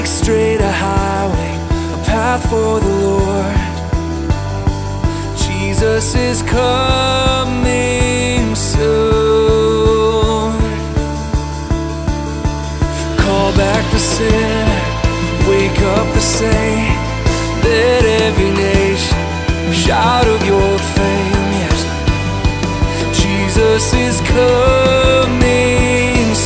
Make straight a highway, a path for the Lord. Jesus is coming soon. Call back the sinner, wake up the saint. Let every nation shout of your fame. Yes, Jesus is coming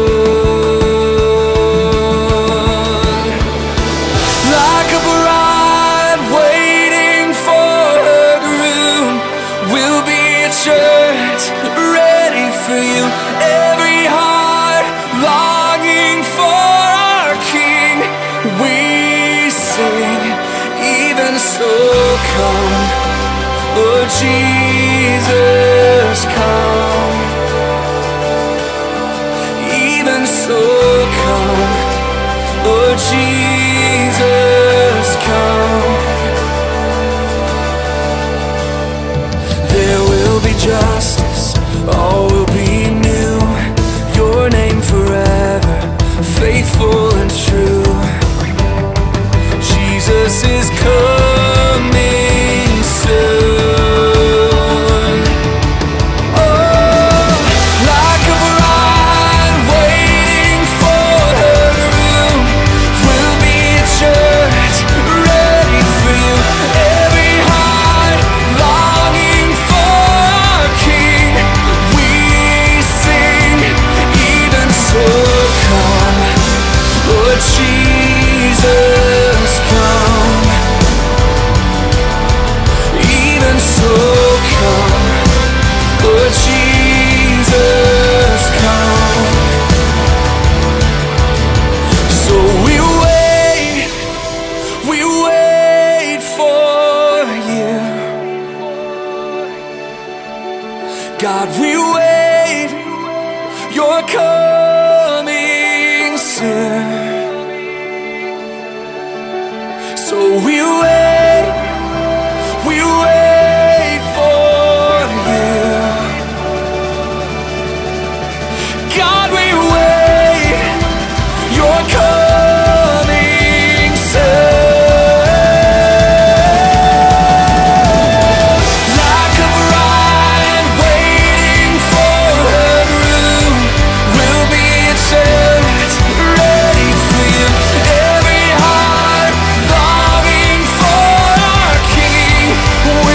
soon. Like a bride waiting for her groom, we'll be a church ready for you. Every heart longing for our King, we sing, even so come, Lord Jesus, come. Even so come, Lord Jesus, come. There will be justice, all will be new. Your name forever, faithful and true. Jesus is coming soon. Oh, like a bride waiting for her groom, we'll be a church ready for you. Every heart longing for our King, we sing, even so come, Lord Jesus, come. Even so come, Lord Jesus, come. So we wait for you. God, we wait, you're coming soon. So we wait for you. God, we wait, you're coming soon. Like a bride waiting for her groom, we'll be a church ready for you. Every heart longing for our King, we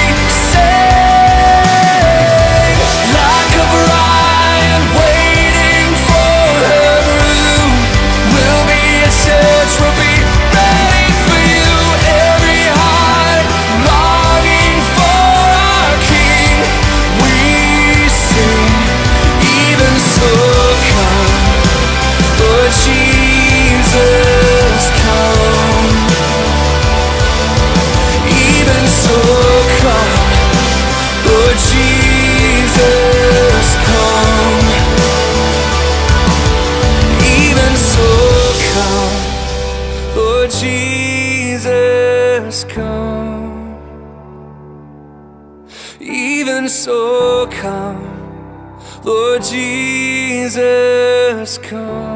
sing. Like a bride waiting for her groom, we'll be a church, we'll be ready for you. Every heart longing for our King, we sing. Even so come, Lord Jesus, come. Even so come, Lord Jesus, come. Even so come, Lord Jesus, come. Even so come, Lord Jesus, come.